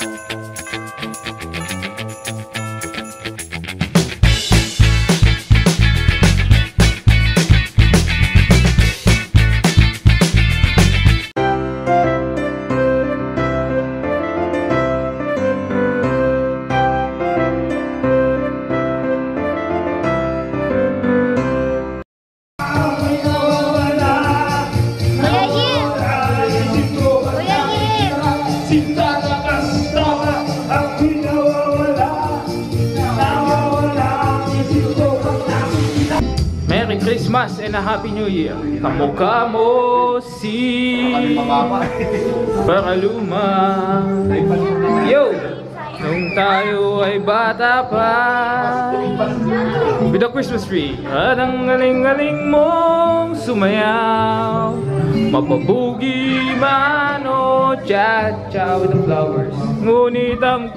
Merry Christmas and a Happy New Year. Kamukha mo si Paraluma. Yo! Nung tayo ay bata pa, with a Christmas tree, at ang galing-galing mong sumayaw. Mapabugi man o cha-cha with the flowers. Ngunit ang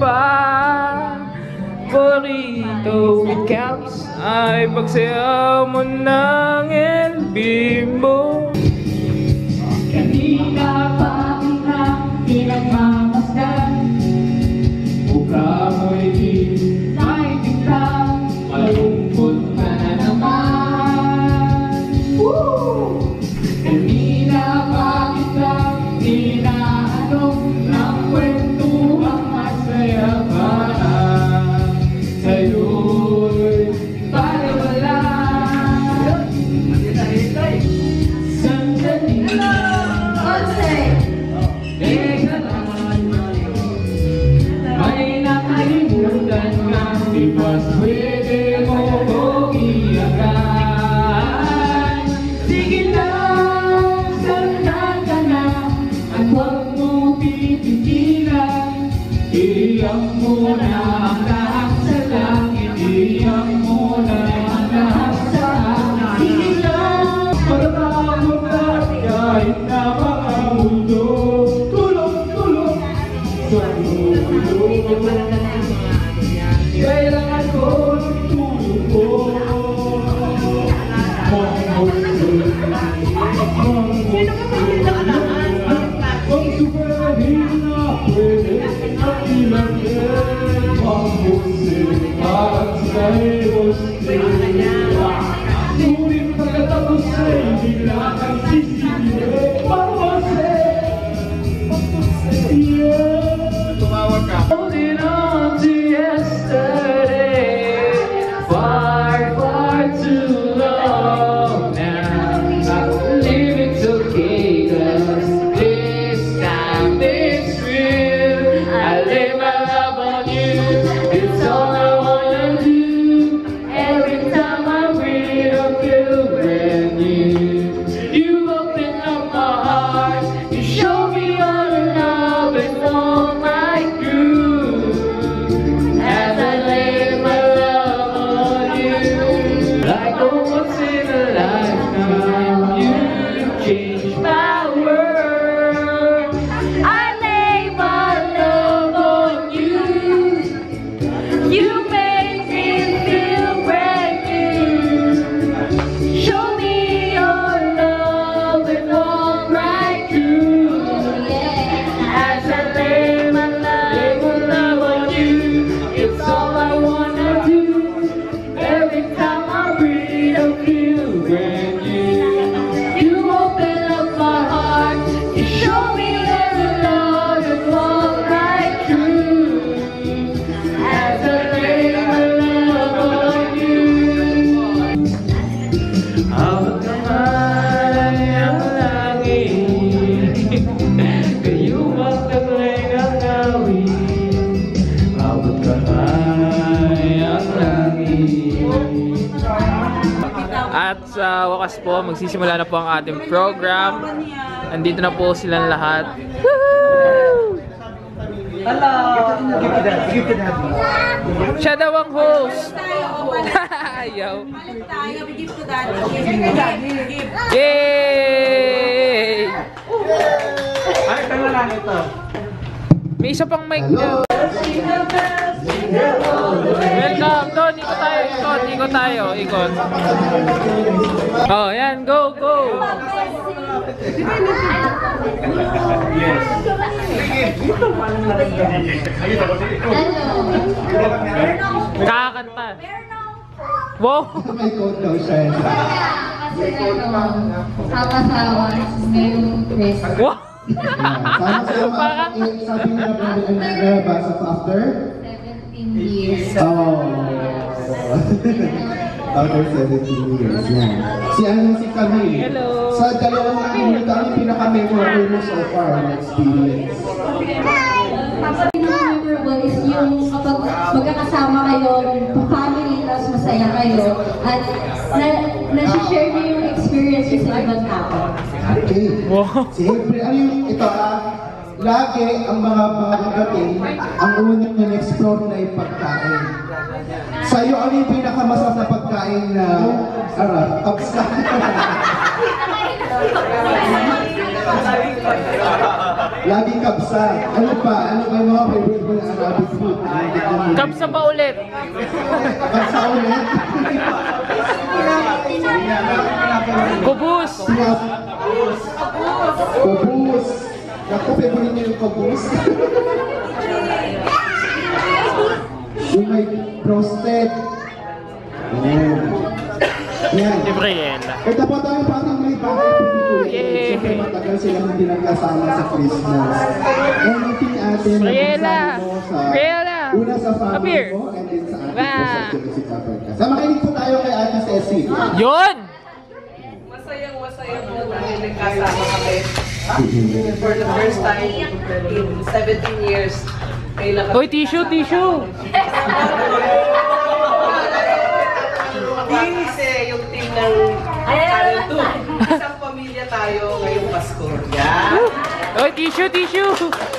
paborito it counts ay pagsayaw mo ng El Bimbo. Kanina pa kita pinagmamasdan, mukha mo'y di maitignan, malungkot ka na naman. Kanina pa kita inaanong ng kwentuhang masaya pa. Sa'yo'y baliwala. Sandali teka lang, may nakalimutan ka, di ba't pwede mo kong iyakan? Sige lang, sandan ka na, at huwag mo pipigilan. Iyak mo na ang lahat sa langit, iyak mo na ang lahat sa akin. Sige lang, matatawag ka kahit na mga mundo. Tulong-tulong sa mundo. Kailangan ko ng tulong mo. Kung subahin na pwede at ilagay mabusin at sa'yos ngunit pagkatapos ay bigla kang sisibigay holding on to yesterday, far, far too long now. I believe it's okay, 'cause this time it's real. I lay my love on you, it's all I wanna do. Every time I read of you and you open up my heart, you show me all the love and all my true. As I lay my love on you, like a once in a lifetime, you changed my world. I lay my love on you. You make me feel brand new. Show me your love and all right true. As I lay my love on you, it's all I wanna do. Every time I read of you brand new. You open up my heart, you show me your love and all right true. As I lay my love on you. Hawak kamay ang langit, kayo magtaglay ng awit. Hawak kamay ang langit. At sa wakas po, magsisimula na po ang ating program. Andito na po silang lahat. Woohoo! Hello! Give to daddy. Siya daw ang host. Ayaw. Give to daddy. Yay! Ay, kaya lang ito. May isa pang mic dyan. Welcome! Doon, ikot tayo. Ikot tayo. Ikot. Oh, yan. Go, go! Yes. Kakanta. Wow! May code daw siya. Kasi sama-sama ngayong Christmas. Wow! Sama-sama, sabi nila ba sa after? 17 years. Oh. After 17 years, yan. Si Camille. Hello. Sa dalawang minuto, ang pinaka-memorable mo so far na experience? Memorable is yung kapag magkakasama kayo, family, tapos masaya kayo, at nasi-share niyo yung experience niyo sa ibang tao. Okay. Wow! Siyempre, ano yung ito lagi ang mga kagating, ang unang na-explore na yung pagkain. Sa'yo, ano yung pinakamasarap na pagkain na kapsa? Laging kapsa. Ano pa? Ano ba yung mga favorite mo na Arabic food? Kapsa pa ulit! Kapsa ulit? Kubus! Kubus. Naku, favorite niyo yung kubus? Yung may roasted. Ayan. Yan. Si Briella. Ito po tayo parang may bahay pelikula. Yay! Siyempre matagal silang hindi nagkasama sa Christmas. Anything atin na Briella! mo sa Briella! una sa family Appear! mo and then sa atin po Wow! sa Jurassic Park. Sa makinig po tayo kay Ate Ceci. Yun! Masayang-masaya po dahil nagkasama kami. For the first time in 17 years. Kailan Hoy, tissue, tissue! Kasi yung team ng Channel 2. Isang pamilya tayo ngayong Pasko. Yan. Hoy, tissue, tissue!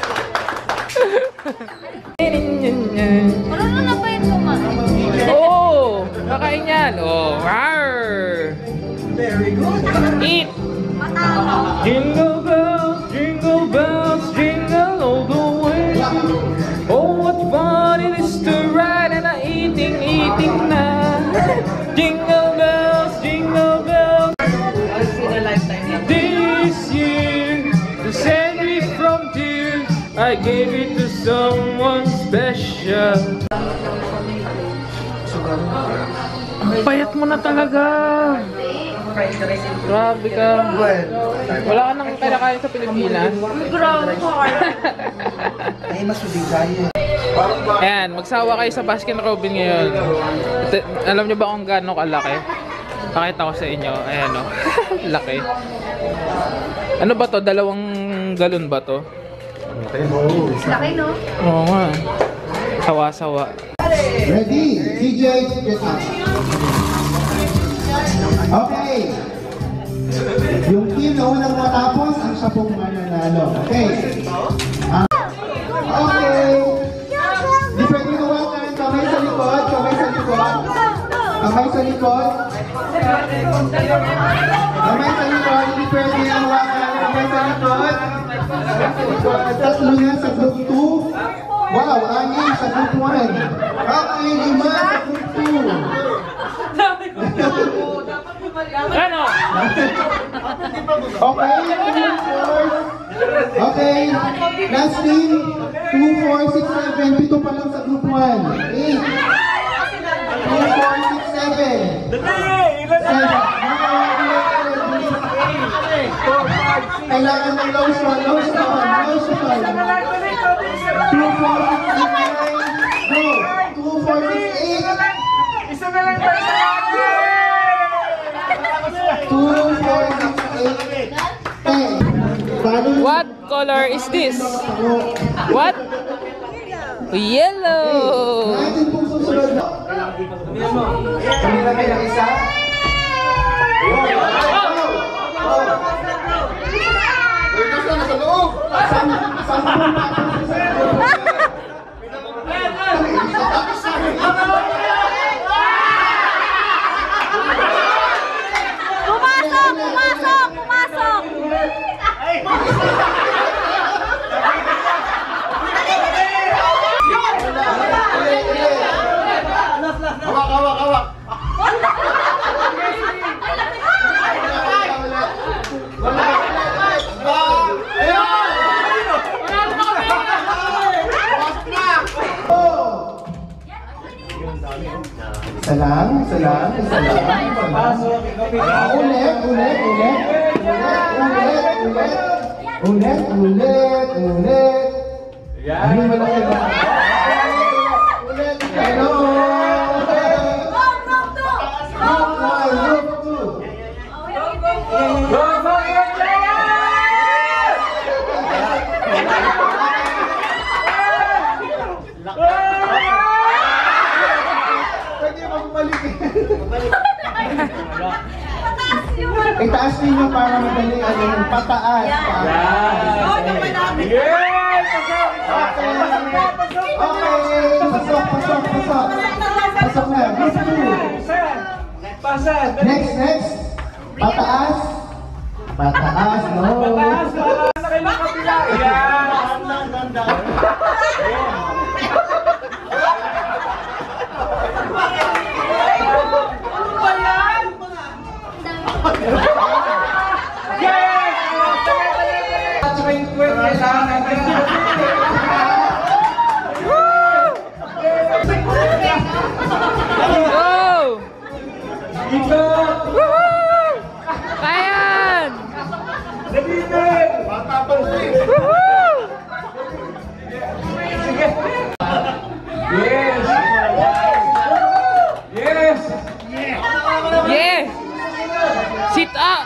Marunong na ba yung kumain? Oh! Kakain yan! Oh! Rawr! Very good. Eat! Jingle bells, jingle all the way. Oh, what fun it is to ride and eating na. Jingle bells, Once in a lifetime. this year to save me from tears. I gave it to someone special. Ang payat mo na talaga. Grabe ka. Wala ka nang kinakain sa Pilipinas. Grabe ko. Ay, mas mabigay. Ayan, magsawa kayo sa Baskin Robin ngayon. Ito, alam nyo ba kung gaano kalaki? Pakita ko sa inyo. Ayan o. Laki. Ano ba to? 2 galon ba to? Laki, no? Oo nga. Sawa-sawa. Ready? DJ, get up. Okay. Yung team na unang matapos, ang siya pong mananalo. Okay. Okay. Di pwede hawakan. Kamay sa likod. Kamay sa likod. Kamay sa likod. Kamay sa likod. Hindi pwede hawakan. Kamay sa likod. Tatlo na sa group 2. Wow, angin sa group 1. Okay, 5 sa group 2. Ano? Okay, 2, 4. Okay, last team. 2, 4, 6, 7. Pito pa lang sa group 1. 8. 2, 4, 6, 7. 7. Kailangan ng lotion. 2, 4, 6, 9. Go. 2, 4, 6, 8. Isa na lang tayo sa lagi! 2, 4, 6, 8. 10. What color is this? What? Yellow! Natin pong susunod na. Kami na kayo ng isa. Nasa loob! Saan po Isa lang. Ulit. Ay, malaki ba? Ulit. Hello. Pwede magbalik. Itaas ninyo para madali pataas. Pasok na. Next. Pataas. No. Go! Woohoo! Kayan! Woohoo! Yes! Sit up!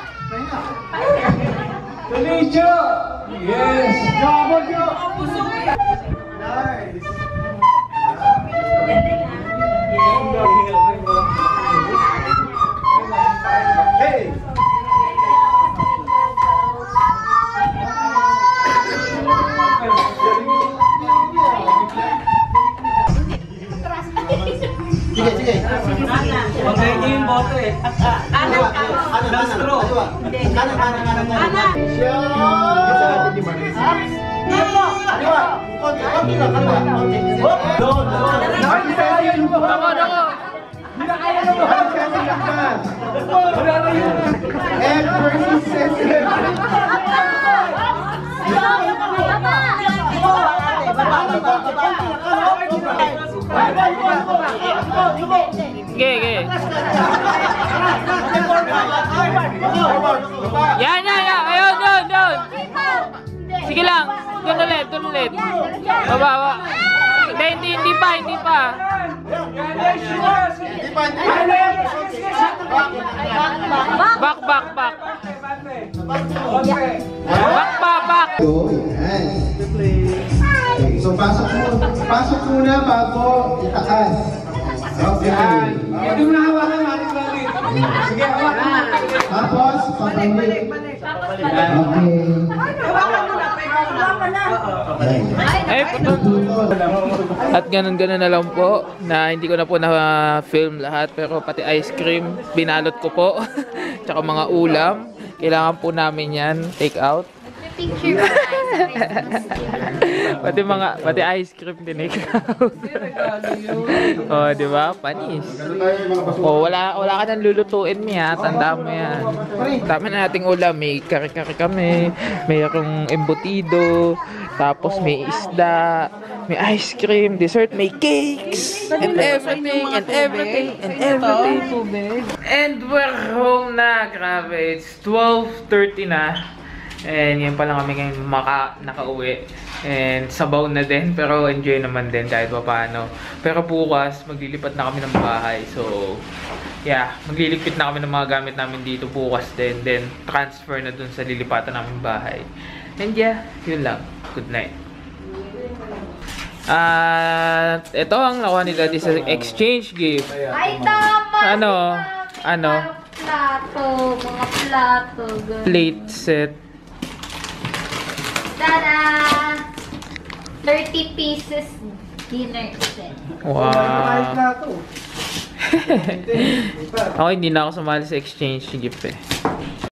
Sige. Magkaitin yung boto eh. Lastro. Sige. Yan. Ayun, doon. Sige lang. Doon ulit. Baba. Hindi pa. Back. Back. So pasok muna bago itaas. Okay. Hindi mo na hawakan natin natin. Sige, hawakan. Tapos papalik. Ay, at ganun na lang po na hindi ko na po na-film lahat pero pati ice cream binalot ko po tsaka mga ulam kailangan po namin yan take out Picture pati ice cream tinake out. Oh, di ba? Panis. Oh, wala ka nang lulutuin niya, tandaan mo yan. Tama na nating ulam, may kare-kare kami, may akong embutido, tapos may isda, may ice cream, dessert, may cakes, and everything. And we're home na, grabe. It's 12:30 na. And yan pa lang kami ngayon nakauwi. And sabaw na din, pero enjoy naman din kahit pa paano. Pero bukas, maglilipat na kami ng bahay. So, yeah, magliligpit na kami ng mga gamit namin dito bukas din. Then, transfer na dun sa lilipatan namin bahay. And yeah, yun lang. Good night. At ito ang nakuha ni Daddy sa exchange gift. Ay, tama! Ano? Mga plato. Plate set. Tada! 30 pieces dinner set. Wow. Ako hindi na ako sumali sa exchange gift eh.